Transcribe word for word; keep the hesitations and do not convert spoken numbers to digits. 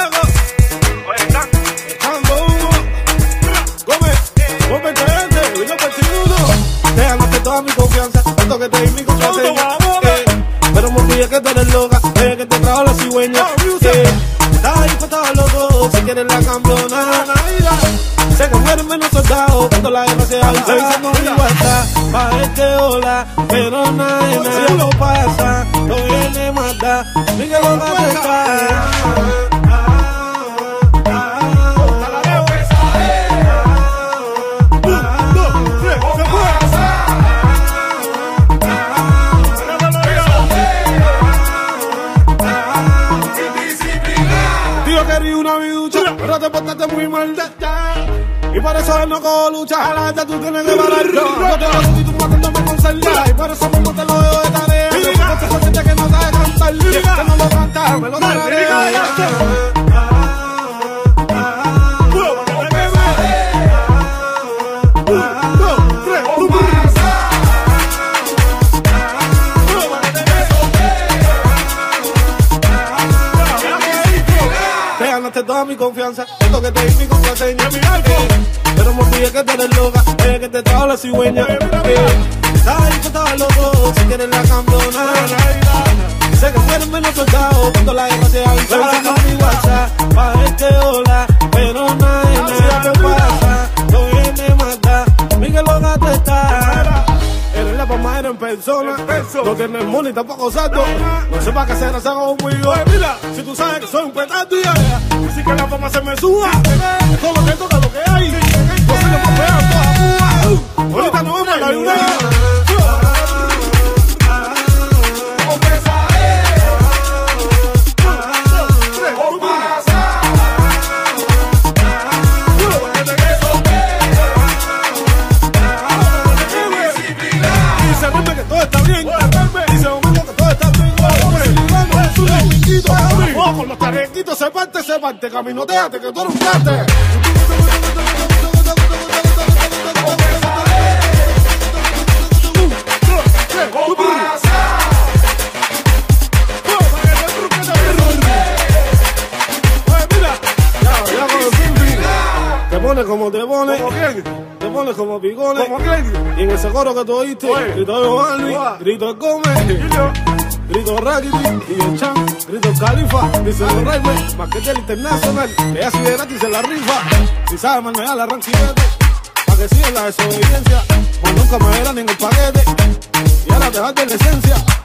fuego. Echando humo. Come, come creyente, vino veintiuno. Déjame toda mi confianza, tanto que te di mi contraseña. Eh, pero me olvidé que tú eres loca, eh, que te trajo la cigüeña. Eh, estás ahí para todos los dos, si quieres la campeona. Sé que mueren menos soldados cuando la guerra se avisa. Le dicen no igualdad, pa' este hola, pero nadie me lo pasa. No viene maldad, ni que lo va a pescar. Quería una biducha, pero te portaste muy mal de ya. Y por eso él no cojo lucha. A la gente tú tienes que parar. Yo te lo subí, tú matándome con celular. Y por eso mismo te lo dejo de tarea. Porque se siente que no sabe cantar. Que no lo canta, me lo tararea. Toda mi confianza, esto que te di mi contraseña. Eh, pero me olvidé que tú eres loca, eh, que te trajo la cigüeña. Eh, estás ahí con todos los dos, si quieres la campeona. Sé que mueren menos soldados cuando la guerra se avisa. Le dicen mi WhatsApp, pa' este hola, pero nadie me pasa. No viene maldad, Miguel loca te está. Eres la palmadera en persona, no tienes money, tampoco salto. No sé para qué se haga conmigo. Mira, si tú sabes que soy un petardo, así que la fama se me suba. Todo lo que toca, lo que hay. No se le puede pegar toda Cuba. Ahorita no vemos la luna. Con los tarequitos se parte, se parte, caminoteate, que tú eres un plate. Te pones como te pones, te pones como picones. Y en ese coro que tú oíste, grito de Giovanni, grito de Gómez. Grito Raggedy y el Chan, grito Califa, dice los Reyes, más que del internacional, ella sigue gratis en la rifa. Si sabe manejar la ranchilete, pa' que siga la desobediencia, pues nunca me verán en el paquete, y ahora dejar de la esencia.